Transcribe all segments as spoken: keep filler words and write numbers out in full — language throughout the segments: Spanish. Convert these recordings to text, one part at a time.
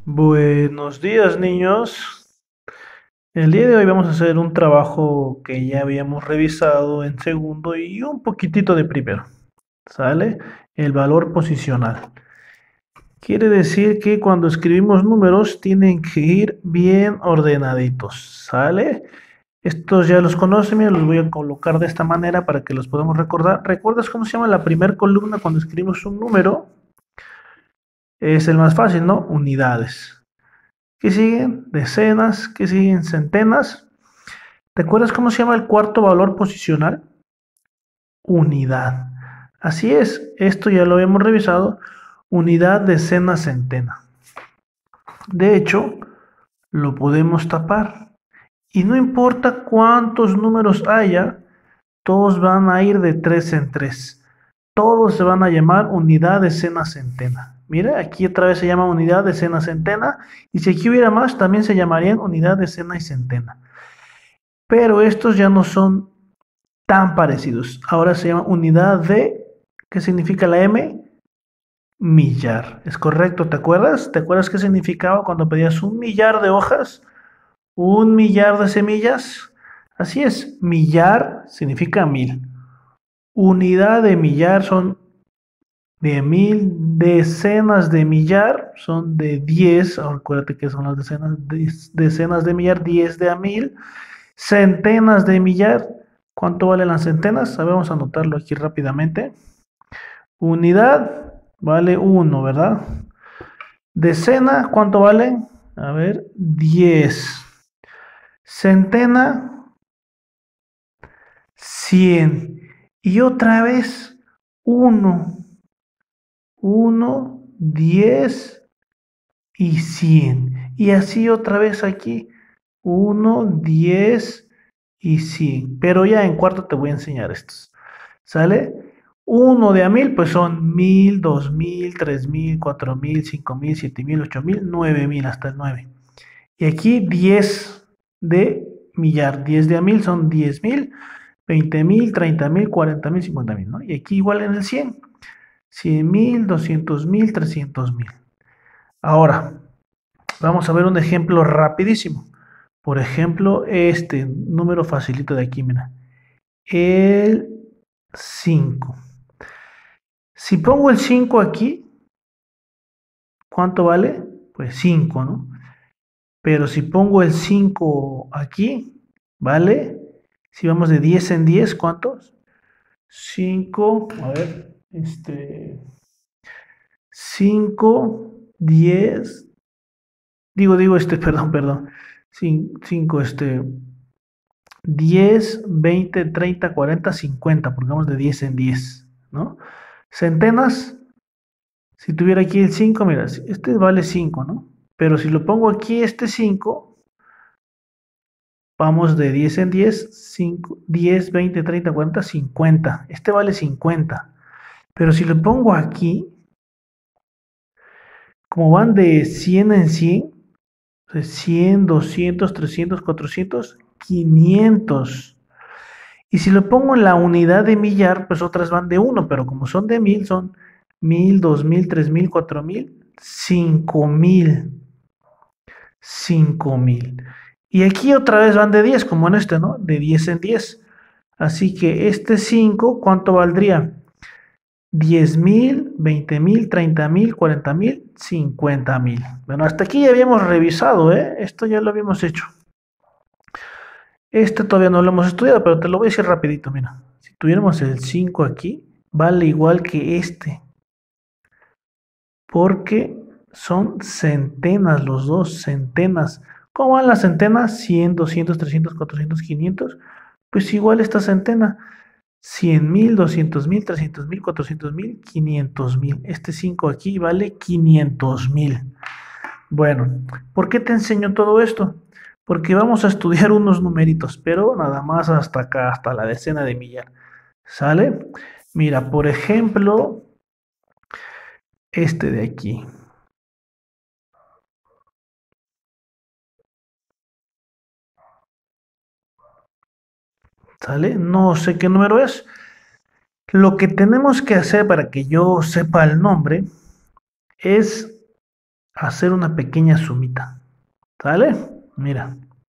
Buenos días, niños. El día de hoy vamos a hacer un trabajo que ya habíamos revisado en segundo y un poquitito de primero. ¿Sale? El valor posicional. Quiere decir que cuando escribimos números tienen que ir bien ordenaditos. ¿Sale? Estos ya los conocen, mira, los voy a colocar de esta manera para que los podamos recordar. ¿Recuerdas cómo se llama la primera columna cuando escribimos un número? Es el más fácil, ¿no? Unidades. ¿Qué siguen? Decenas. ¿Qué siguen? Centenas. ¿Te acuerdas cómo se llama el cuarto valor posicional? Unidad. Así es, esto ya lo habíamos revisado. Unidad, decena, centena. De hecho, lo podemos tapar. Y no importa cuántos números haya, todos van a ir de tres en tres. Todos se van a llamar unidad, decena, centena. Mira, aquí otra vez se llama unidad, decena, centena. Y si aquí hubiera más, también se llamarían unidad, decena y centena. Pero estos ya no son tan parecidos. Ahora se llama unidad de, ¿qué significa la M? Millar. ¿Es correcto? ¿Te acuerdas? ¿Te acuerdas qué significaba cuando pedías un millar de hojas? ¿Un millar de semillas? Así es, millar significa mil. Unidad de millar son de mil, decenas de millar son de diez, acuérdate que son las decenas, decenas de millar, diez de a mil, centenas de millar. ¿Cuánto valen las centenas? A ver, vamos a anotarlo aquí rápidamente. Unidad vale uno, ¿verdad? Decena, ¿cuánto vale? A ver, diez. Centena, cien. Y otra vez, uno. uno, diez y cien. Y así otra vez aquí, uno, diez y cien. Pero ya en cuarto te voy a enseñar estos. ¿Sale? uno de a mil, pues son mil, dos mil, tres mil, cuatro mil, cinco mil, siete mil, ocho mil, nueve mil, hasta el nueve. Y aquí diez de millar, diez de a mil son diez mil, veinte mil, treinta mil, cuarenta mil, cincuenta mil, ¿no? Y aquí igual en el cien, cien mil, doscientos mil, trescientos mil. Ahora, vamos a ver un ejemplo rapidísimo. Por ejemplo, este número facilito de aquí, mira. El cinco. Si pongo el cinco aquí, ¿cuánto vale? Pues cinco, ¿no? Pero si pongo el cinco aquí, ¿vale? Si vamos de diez en diez, ¿cuántos? cinco, a ver, este, cinco, diez, digo, digo, este, perdón, perdón, cinco, este, diez, veinte, treinta, cuarenta, cincuenta, porque vamos de diez en diez, ¿no? Centenas, si tuviera aquí el cinco, mira, este vale cinco, ¿no? Pero si lo pongo aquí, este cinco, vamos de diez en diez, cinco, diez, veinte, treinta, cuarenta, cincuenta. Este vale cincuenta. Pero si lo pongo aquí, como van de cien en cien, cien, doscientos, trescientos, cuatrocientos, quinientos. Y si lo pongo en la unidad de millar, pues otras van de uno, pero como son de mil, son mil, dos mil, tres mil, cuatro mil, cinco mil. cinco mil. Y aquí otra vez van de diez, como en este, ¿no? De diez en diez. Así que este cinco, ¿cuánto valdría? diez mil, veinte mil, treinta mil, cuarenta mil, cincuenta mil. Bueno, hasta aquí ya habíamos revisado, ¿eh? Esto ya lo habíamos hecho. Este todavía no lo hemos estudiado, pero te lo voy a decir rapidito, mira. Si tuviéramos el cinco aquí, vale igual que este. Porque son centenas los dos, centenas. ¿Cómo van las centenas? cien, doscientos, trescientos, cuatrocientos, quinientos. Pues igual esta centena. cien mil, doscientos mil, trescientos mil, cuatrocientos mil, quinientos mil. Este cinco aquí vale quinientos mil. Bueno, ¿por qué te enseño todo esto? Porque vamos a estudiar unos numeritos, pero nada más hasta acá, hasta la decena de millar. ¿Sale? Mira, por ejemplo, este de aquí. ¿Sale? No sé qué número es. Lo que tenemos que hacer para que yo sepa el nombre es hacer una pequeña sumita. ¿Sale? Mira.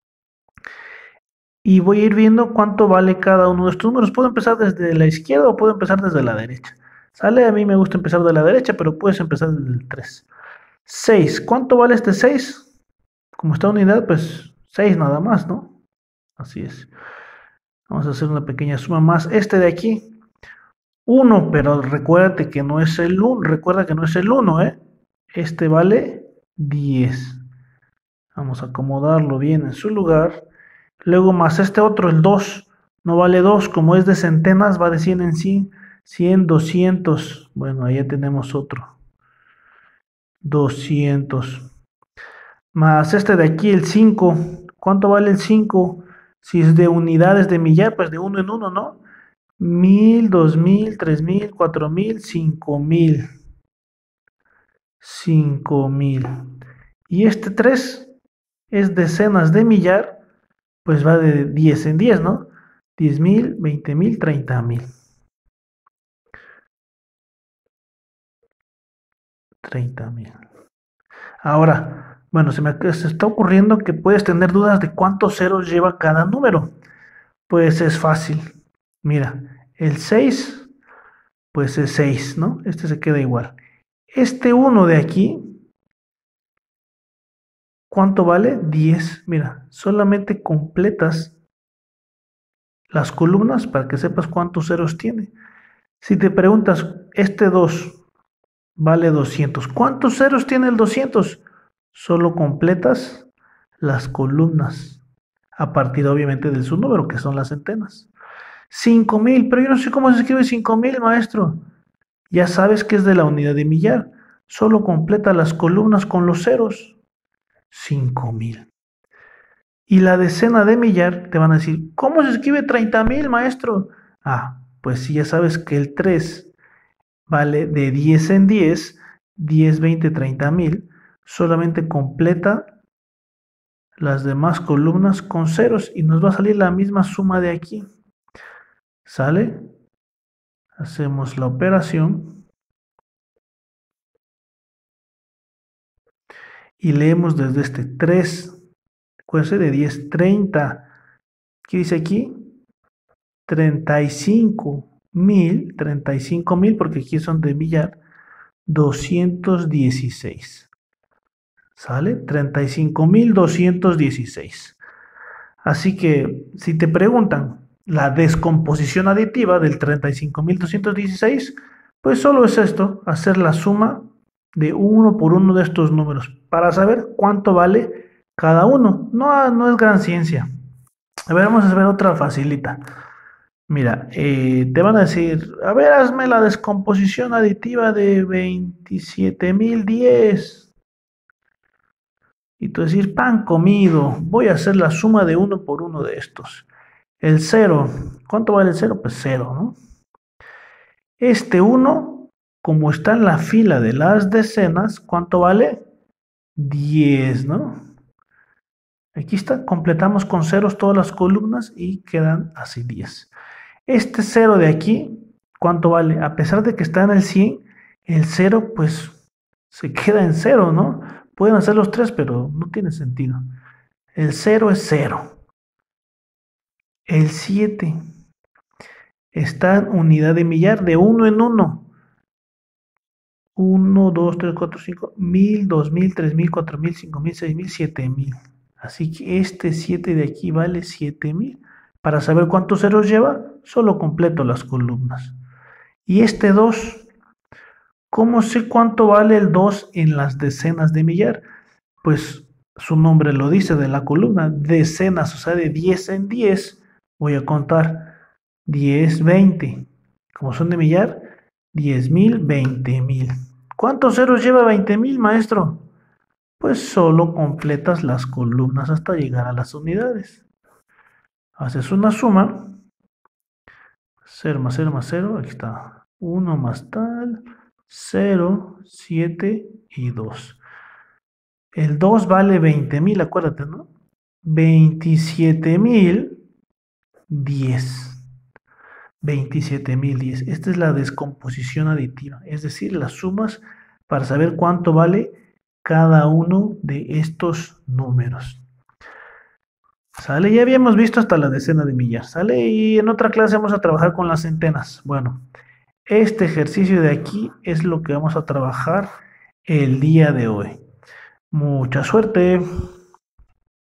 Y voy a ir viendo cuánto vale cada uno de estos números. Puedo empezar desde la izquierda o puedo empezar desde la derecha. ¿Sale? A mí me gusta empezar de la derecha, pero puedes empezar desde el tres. seis. ¿Cuánto vale este seis? Como está unidad, pues seis nada más, ¿no? Así es. Vamos a hacer una pequeña suma más. Este de aquí, uno, pero recuérdate que no es el uno. Recuerda que no es el uno, ¿eh? Este vale diez. Vamos a acomodarlo bien en su lugar. Luego más este otro, el dos. No vale dos, como es de centenas, va de cien en cien. cien, doscientos. Bueno, ahí ya tenemos otro. doscientos. Más este de aquí, el cinco. ¿Cuánto vale el cinco? Si es de unidades de millar, pues de uno en uno, ¿no? Mil, dos mil, tres mil, cuatro mil, cinco mil. cinco mil. Y este tres es decenas de millar, pues va de diez en diez, ¿no? diez mil, veinte mil, treinta mil. treinta mil. Ahora, bueno, se me se está ocurriendo que puedes tener dudas de cuántos ceros lleva cada número. Pues es fácil. Mira, el seis, pues es seis, ¿no? Este se queda igual. Este uno de aquí, ¿cuánto vale? diez. Mira, solamente completas las columnas para que sepas cuántos ceros tiene. Si te preguntas, este dos vale doscientos. ¿Cuántos ceros tiene el doscientos? Solo completas las columnas a partir obviamente de su número, que son las centenas. cinco mil, pero yo no sé cómo se escribe cinco mil, maestro. Ya sabes que es de la unidad de millar. Solo completa las columnas con los ceros. cinco mil. Y la decena de millar te van a decir, ¿cómo se escribe treinta mil, maestro? Ah, pues si ya sabes que el tres vale de diez en diez, diez, veinte, treinta mil, solamente completa las demás columnas con ceros y nos va a salir la misma suma de aquí. ¿Sale? Hacemos la operación y leemos desde este tres, acuérdense de diez, treinta. ¿Qué dice aquí? treinta y cinco mil, treinta y cinco mil, porque aquí son de millar, doscientos dieciséis. ¿Sale? treinta y cinco mil doscientos dieciséis. Así que si te preguntan la descomposición aditiva del treinta y cinco mil doscientos dieciséis, pues solo es esto, hacer la suma de uno por uno de estos números para saber cuánto vale cada uno. No, no es gran ciencia. A ver, vamos a ver otra facilita. Mira, eh, te van a decir, a ver, hazme la descomposición aditiva de veintisiete mil diez. Y tú decir, pan comido, voy a hacer la suma de uno por uno de estos. El cero, ¿cuánto vale el cero? Pues cero, ¿no? Este uno, como está en la fila de las decenas, ¿cuánto vale? diez, ¿no? Aquí está, completamos con ceros todas las columnas y quedan así diez. Este cero de aquí, ¿cuánto vale? A pesar de que está en el cien, el cero pues se queda en cero, ¿no? Pueden hacer los tres, pero no tiene sentido. El cero es cero. El siete está en unidad de millar de uno en uno. uno, dos, tres, cuatro, cinco, mil, dos mil, tres mil, cuatro mil, cinco mil, seis mil, siete mil. Así que este siete de aquí vale siete mil. Para saber cuántos ceros lleva, solo completo las columnas. Y este dos, ¿cómo sé cuánto vale el dos en las decenas de millar? Pues su nombre lo dice de la columna, decenas, o sea, de diez en diez. Voy a contar diez, veinte. Como son de millar, diez mil, veinte mil. ¿Cuántos ceros lleva veinte mil, maestro? Pues solo completas las columnas hasta llegar a las unidades. Haces una suma. cero más cero más cero, aquí está. uno más tal, cero, siete y dos. El dos vale veinte mil, acuérdate, ¿no? veintisiete mil diez. veintisiete mil diez. Esta es la descomposición aditiva, es decir, las sumas para saber cuánto vale cada uno de estos números. ¿Sale? Ya habíamos visto hasta la decena de millar, ¿sale? Y en otra clase vamos a trabajar con las centenas. Bueno, este ejercicio de aquí es lo que vamos a trabajar el día de hoy. Mucha suerte.